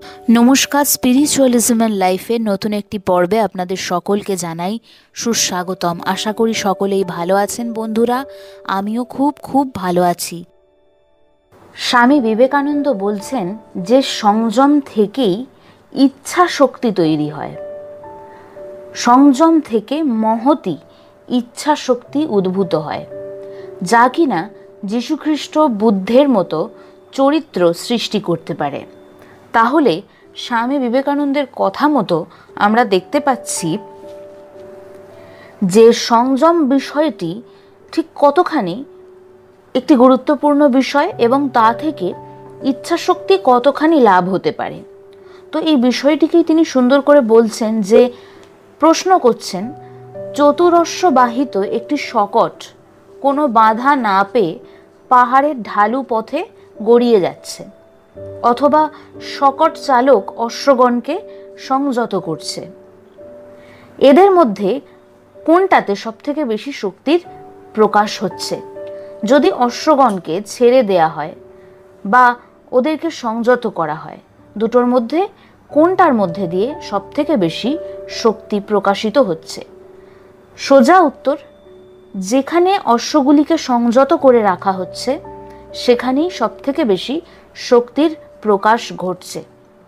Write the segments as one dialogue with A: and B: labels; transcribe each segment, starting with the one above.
A: নমস্কার, spiritualism and লাইফের নতুন একটি পর্বে আপনাদের সকলকে জানাই সুস্বাগতম। আশা করি সকলেই ভালো আছেন বন্ধুরা। আমিও খুব খুব ভালো আছি। স্বামী বিবেকানন্দ বলছেন যে সংযম থেকেই ইচ্ছা শক্তি তৈরি হয়, সংযম থেকে মহতী ইচ্ছা শক্তি উদ্ভূত হয়, যা কিনা যীশুখ্রিস্ট বুদ্ধের মতো চরিত্র সৃষ্টি করতে পারে। তাহলে স্বামী বিবেকানন্দের কথা মতো আমরা দেখতে পাচ্ছি যে সংযম বিষয়টি ঠিক কতখানি একটি গুরুত্বপূর্ণ বিষয় এবং তা থেকে ইচ্ছাশক্তি কতখানি লাভ হতে পারে। তো এই বিষয়টিকেই তিনি সুন্দর করে বলছেন, যে প্রশ্ন করছেন, চতুরস্র বাহিত একটি শকট কোনো বাধা না পেয়ে পাহাড়ের ঢালু পথে গড়িয়ে যাচ্ছে, অথবা শকট চালক অশ্বগণকে সংযত করছে। এদের মধ্যে কোনটাতে সবথেকে বেশি শক্তির প্রকাশ হচ্ছে? যদি অশ্বগণকে ছেড়ে দেয়া হয় বা ওদেরকে সংযত করা হয়, দুটোর মধ্যে কোনটার মধ্যে দিয়ে সবথেকে বেশি শক্তি প্রকাশিত হচ্ছে? সোজা উত্তর, যেখানে অশ্বগুলিকে সংযত করে রাখা হচ্ছে সেখানেই সবথেকে বেশি শক্তির প্রকাশ ঘটছে।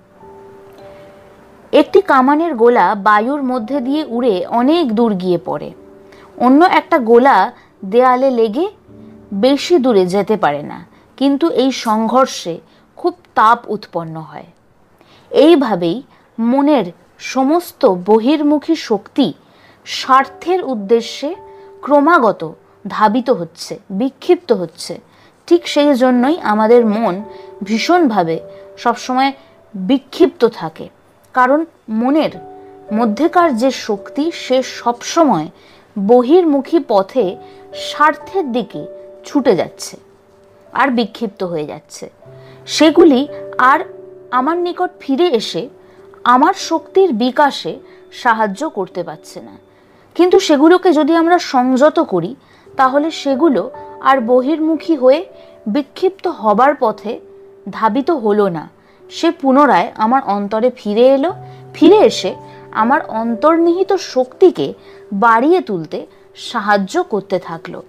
A: একটি কামানের গোলা বায়ুর মধ্যে দিয়ে উড়ে অনেক দূর গিয়ে পড়ে, অন্য একটা গোলা দেয়ালে লেগে বেশি দূরে যেতে পারে না, কিন্তু এই সংঘর্ষে খুব তাপ উৎপন্ন হয়। এইভাবেই মনের সমস্ত বহির্মুখী শক্তি স্বার্থের উদ্দেশ্যে ক্রমাগত ধাবিত হচ্ছে, বিক্ষিপ্ত হচ্ছে। ঠিক সেই জন্যই আমাদের মন ভীষণভাবে সবসময় বিক্ষিপ্ত থাকে, কারণ মনের মধ্যেকার যে শক্তি সে সবসময় বহির্মুখী পথে স্বার্থের দিকে ছুটে যাচ্ছে আর বিক্ষিপ্ত হয়ে যাচ্ছে। সেগুলি আর আমার নিকট ফিরে এসে আমার শক্তির বিকাশে সাহায্য করতে পারছে না। কিন্তু সেগুলোকে যদি আমরা সংযত করি, তাহলে সেগুলো আর বহির্মুখী হয়ে বিক্ষিপ্ত হবার পথে ধাবিত হলো না, সে পুনরায় আমার অন্তরে ফিরে এলো, ফিরে এসে আমার অন্তর্নিহিত শক্তিকে বাড়িয়ে তুলতে সাহায্য করতে থাকলো।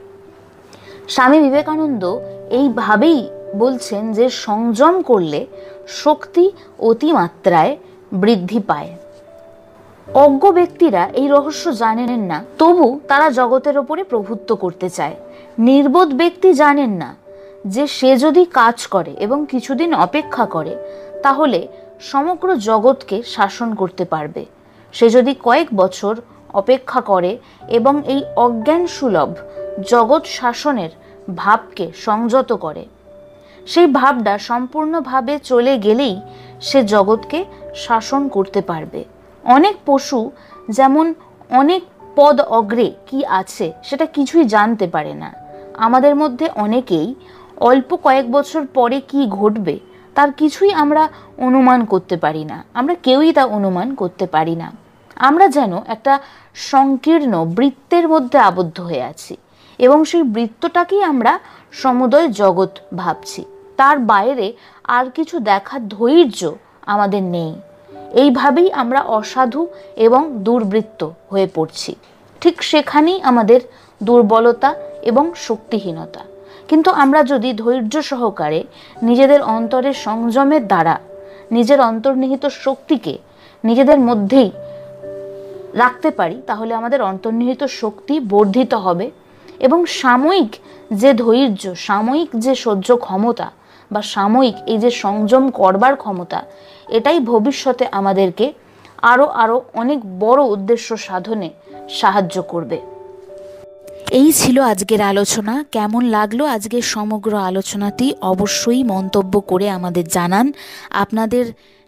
A: স্বামী বিবেকানন্দ এইভাবেই বলছেন যে সংযম করলে শক্তি অতিমাত্রায় বৃদ্ধি পায়। অজ্ঞ ব্যক্তিরা এই রহস্য জানেন না, তবু তারা জগতের ওপরে প্রভুত্ব করতে চায়। নির্বোধ ব্যক্তি জানেন না যে সে যদি কাজ করে এবং কিছুদিন অপেক্ষা করে, তাহলে সমগ্র জগৎকে শাসন করতে পারবে। সে যদি কয়েক বছর অপেক্ষা করে এবং এই অজ্ঞান সুলভ জগৎ শাসনের ভাবকে সংযত করে, সেই ভাবটা সম্পূর্ণভাবে চলে গেলেই সে জগৎকে শাসন করতে পারবে। অনেক পশু যেমন অনেক পদ অগ্রে কি আছে সেটা কিছুই জানতে পারে না, আমাদের মধ্যে অনেকেই অল্প কয়েক বছর পরে কি ঘটবে তার কিছুই আমরা অনুমান করতে পারি না, আমরা কেউই তা অনুমান করতে পারি না। আমরা যেন একটা সংকীর্ণ বৃত্তের মধ্যে আবদ্ধ হয়ে আছি এবং সেই বৃত্তটাকেই আমরা সমুদয় জগৎ ভাবছি, তার বাইরে আর কিছু দেখার ধৈর্য আমাদের নেই। এইভাবেই আমরা অসাধু এবং দুর্বৃত্ত হয়ে পড়ছি। ঠিক সেখানেই আমাদের দুর্বলতা এবং শক্তিহীনতা। কিন্তু আমরা যদি ধৈর্য সহকারে নিজেদের অন্তরের সংযমের দ্বারা নিজের অন্তর্নিহিত শক্তিকে নিজেদের মধ্যেই রাখতে পারি, তাহলে আমাদের অন্তর্নিহিত শক্তি বর্ধিত হবে এবং সাময়িক যে ধৈর্য, সাময়িক যে সহ্য ক্ষমতা বা সাময়িক এই যে সংযম করবার ক্ষমতা, এটাই ভবিষ্যতে আমাদেরকে আরো অনেক বড় উদ্দেশ্য সাধনে সাহায্য করবে। এই ছিল আজকের আলোচনা। কেমন লাগলো আজকের সমগ্র আলোচনাটি অবশ্যই মন্তব্য করে আমাদের জানান। আপনাদের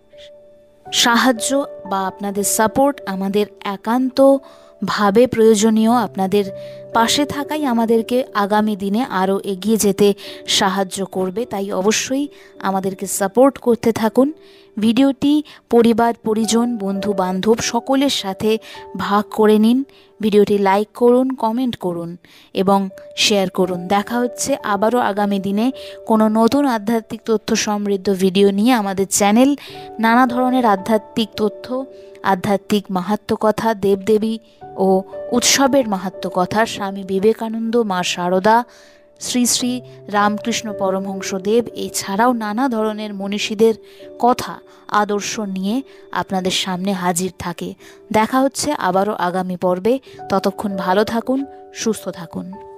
A: সাহায্য বা আপনাদের সাপোর্ট আমাদের একান্তভাবে প্রয়োজনীয়। আপনাদের পাশে থাকাই আমাদেরকে আগামী দিনে আরও এগিয়ে যেতে সাহায্য করবে। তাই অবশ্যই আমাদেরকে সাপোর্ট করতে থাকুন। ভিডিওটি পরিবার পরিজন বন্ধু বান্ধব সকলের সাথে ভাগ করে নিন। ভিডিওটি লাইক করুন, কমেন্ট করুন এবং শেয়ার করুন। দেখা হচ্ছে আবারও আগামী দিনে কোনো নতুন আধ্যাত্মিক তথ্য সমৃদ্ধ ভিডিও নিয়ে। আমাদের চ্যানেল নানা ধরনের আধ্যাত্মিক তথ্য, আধ্যাত্মিক মাহাত্ম্য কথা, দেবদেবী ও উৎসবের মাহাত্ম্য কথা, স্বামী বিবেকানন্দ, মা শারদা, শ্রী শ্রী রামকৃষ্ণ পরমহংসদেব এছাড়াও নানা ধরনের মনীষীদের কথা, আদর্শ নিয়ে আপনাদের সামনে হাজির থাকে। দেখা হচ্ছে আবারও আগামী পর্বে। ততক্ষণ ভালো থাকুন, সুস্থ থাকুন।